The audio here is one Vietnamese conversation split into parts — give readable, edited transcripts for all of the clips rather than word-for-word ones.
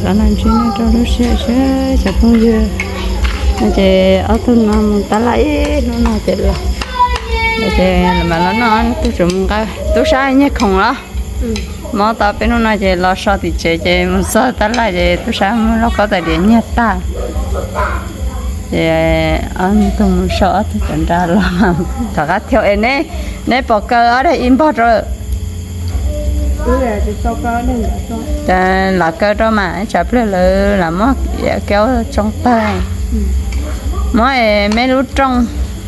đó là chuyện này cho nó sẽ chả không dư nó chỉ ở thôn nó ta lấy nó chỉ là mà nó tôi chúng cái tôi sai nhé không đó mà ta bên nó chỉ lo sao thì chỉ một sao ta lại chỉ tôi sai nó có tài điện nhét ta thì anh tung sợ thì chẳng ra là thật ra theo em ấy nếu bỏ cơ ở đây import rồi là cơ đó mà chập là mất kéo trong tay mỗi mấy lúc trong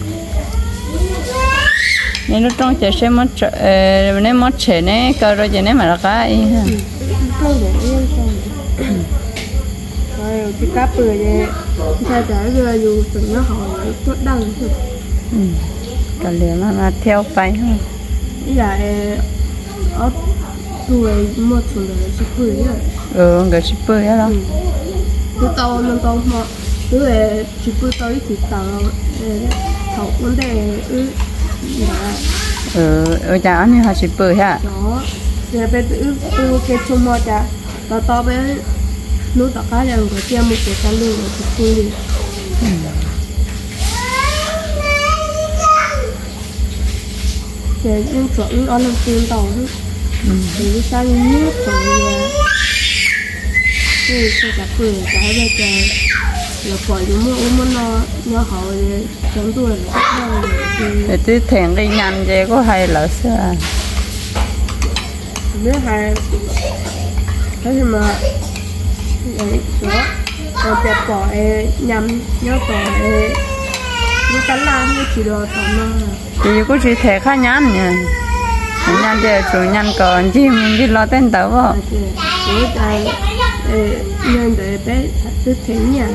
chỉ xem mất nếu mất trẻ này cơ rồi chỉ nếu mà là cái chỉ cá bự vậy, theo trái vừa dù từng nó hỏi tốt đằng thôi. Còn liền nó là theo phải không? Bây giờ ở tuổi một số người chỉ bự vậy. Người chỉ bự vậy đó. Cứ tàu nó tàu mà, cứ về chỉ bự tàu thì tàu học vấn đề ở nhà anh họ chỉ bự ha. Đó, giờ bây giờ từ cái chung một cha, tàu bây lúc đó cả nhà có chia một cái căn luôn thì vui đi. Để những chuẩn ở làm tiền tàu hết. Thì sang những chuẩn là thì sẽ gặp người cái bây giờ là khỏi những mua nó họ chống tuổi để tôi thèn đi nhanh vậy có hay là sao? Biết hay thế mà đấy đó còn đẹp bỏ nhắm nhớ bỏ nó cắn la như chỉ đồ tao nó thì có chỉ thể khác nhắn nhỉ nhắn để chủ nhắn còn chi mình đi lo tên tao vô đối tại nhân để bé tôi thấy nhà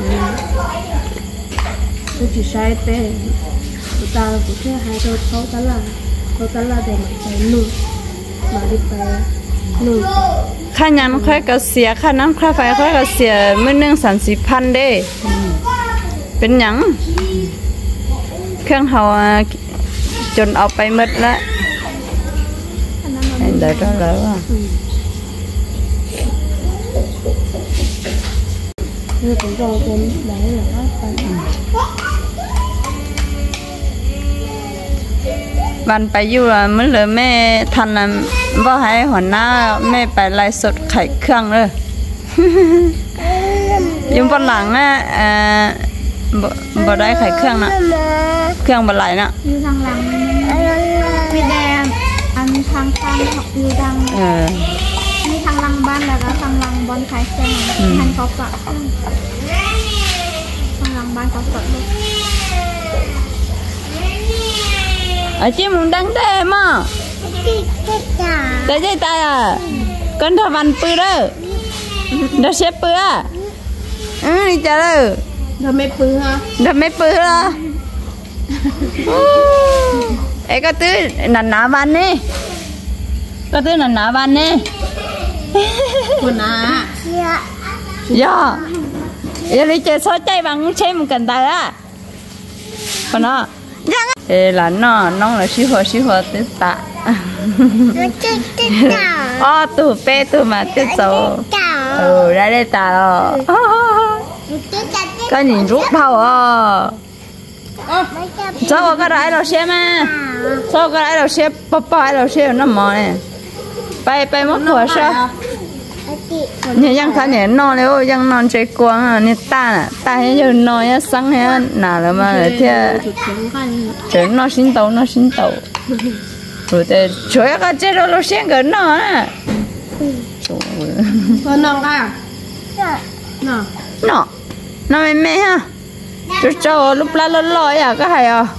tôi chỉ sai bé ta cũng chưa hai đôi thấu cắn la để mà phải nuôi mà đi phải nuôi ข้ายันค่อยก็เสียค่าน้ำค่าไฟค่อยก็เสียมื้อนึง30,000เด้เป็นหยังเครื่องเฮาจนเอาไปหมดละเห็นได้แล้วอ่ะคือผมจะเป็นไหนเหรอวันไปอยู่มื้อเลยแม่ทันน่ะบ่ให้หัวหน้าแม่ไปไล่สดไข่เครื่องเลยยุ่งบนหลังอ่ะบ่ได้ไข่เครื่องนะเครื่องบ่ไหลนะอยู่ทางหลังมีแดงอันทางข้างอยู่ทางมีทางหลังบ้านแล้วก็ทางหลังบนไข่เครื่องทางเขากะทางหลังบ้านเขากะลูก chị muốn đăng thế mà tại vậy ta con thằng văn pư đó nó xếp pư à đi chờ đâu đâm mấy pư ha đâm mấy pư đó ấy có thứ là nã văn đi có thứ là nã văn đi quần à dạ giờ đi chơi số chơi bằng chơi một cần tay á còn nó là nó là xí hồ tết tạ tụ pe tụ mà tết sầu ra đây tạ rồi cái nhìn rút đầu sao cái đấy đâu xem mà sao cái đấy đâu xem papa đâu xem nó mò này bay mất cửa sao như yang khá nhẹ non nếu yang non chơi quăng à như ta như non như sáng hay nào là mà thế chơi nó xin tàu rồi thế chơi cái chơi đó nó xem cái nó à con non à nó mẹ ha cho lúc lá lôi à cái hay à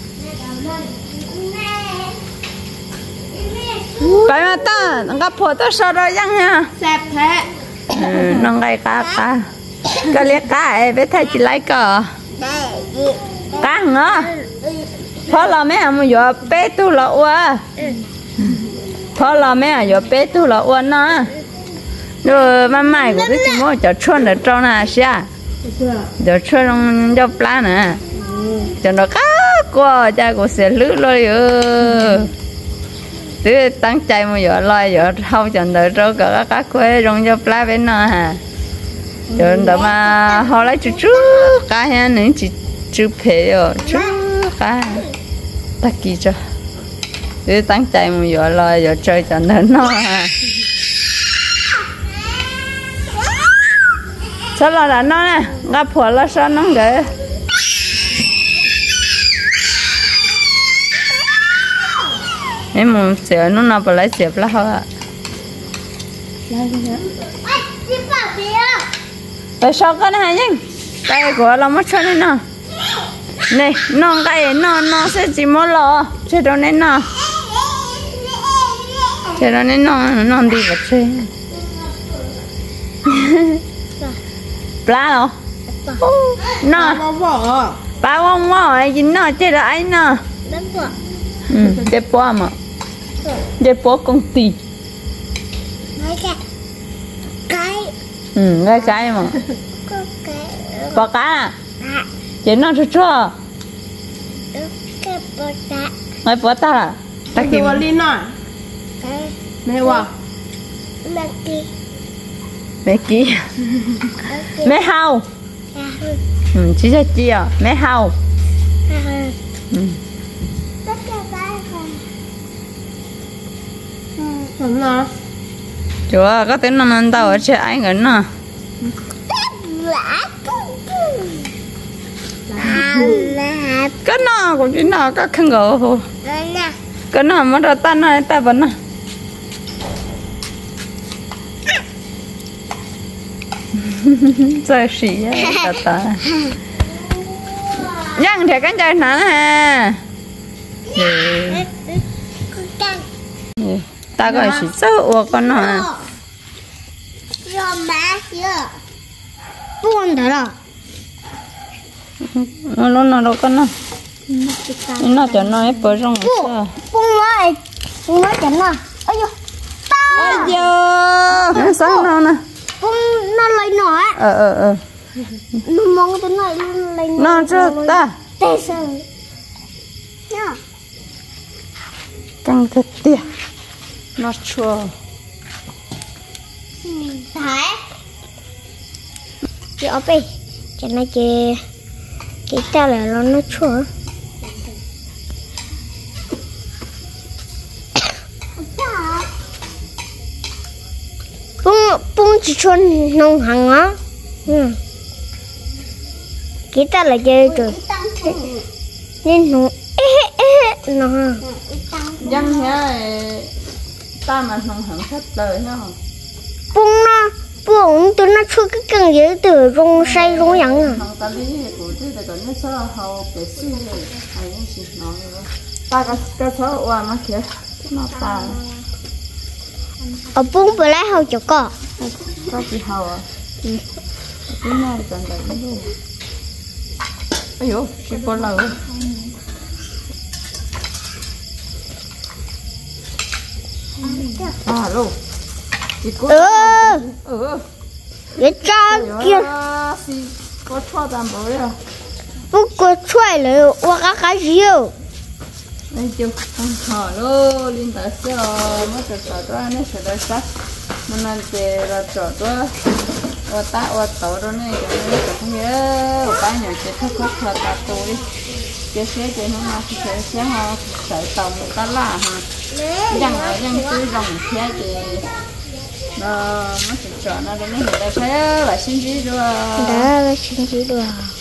cái mà ta nó gặp phổ ta sao đóยังnha đẹp thế nó ngay cá cái liếc cá ấy với thầy chỉ lấy cờ cá ngỡ phở là mấy ông vừa bé tu là ua phở là mấy ông vừa bé tu là ua nó rồi mà mai của cái gì mà cho chuồn ở trong này xia cho chuồn trong cho plá nè cho nó cá qua cha của sẽ lướt rồi tôi tăng chạy mà giờ lo giờ thâu chẳng đợi rồi cả các quê rong cho plá bên nó hà rồi đó mà họ lấy chú cái ha nữa chú phê rồi chú cái ta kỳ cho để tăng chạy một giờ lo giờ chơi cho nó ha sao là nó nè gặp phụ là sao nó vậy em muốn sửa nó nào phải lấy xếp là hả tại sao cái này nhỉ cái của nó mất chân nè này nó cái nó sẽ chỉ một lọ chơi đâu nên nó chơi đâu nên nó đi vào chơi plá đâu nó ba con mò ấy gì nó chơi là ấy nó chơi bò mà chơi bò công ty cái mà bò cá à chơi nó cho cho mấy bò ta à ta kìm mẹ qua mẹ kia mẹ hao chỉ là chia mẹ hao chúa có tiếng nó ăn tao ở trên anh ngẩn nè cái nào cũng chỉ nào các khăn gỗ hồ cái nào mà ra tan này ta vẫn nè giờ xỉ á ta nhang thì cái chơi nè ha ta gọi xỉ sâu con nó buồn thế nào nó đâu con nó cho nó ép bớt rong buông lại chén nào ơi nó sao nó nè nó lấy nó á nó mong tới này nó lấy nó chưa ta tê sờ nhá căng thật tiệt nó chua thái chị ở đây cho nó chị ta là nó chua bung chỉ cho nông hàng á kita là chơi rồi nên nó nó dân nhá ta mà không hưởng hết đời nhá bung tụi nó chui cái cần gì từ rong say rong nhẫn à không ta đi của tôi là còn nó sao hậu cái gì hay những gì nó ta cái số qua mà kia nó ta ở bung vừa lấy hậu chỗ cỏ có gì hậu à cái này còn đấy luôn ôi dồi chỉ có lẩu luôn chỉ có cái cha kia có cho tạm bố đấy à bung có chơi rồi qua cái gì đây chưa không thở luôn linh ta sẽ mất trò đó nên sẽ đợi sát mình ăn chè là trò đó và ta và tàu đó này cái này không nhớ cái nhỏ chè thấp thấp là ta tôi chè chè nó mà sẽ họ sẽ tàu một ta là ha đang chơi rồng thế chè nó sẽ trò nó đến này người ta sẽ là xin gì rồi đó là xin gì rồi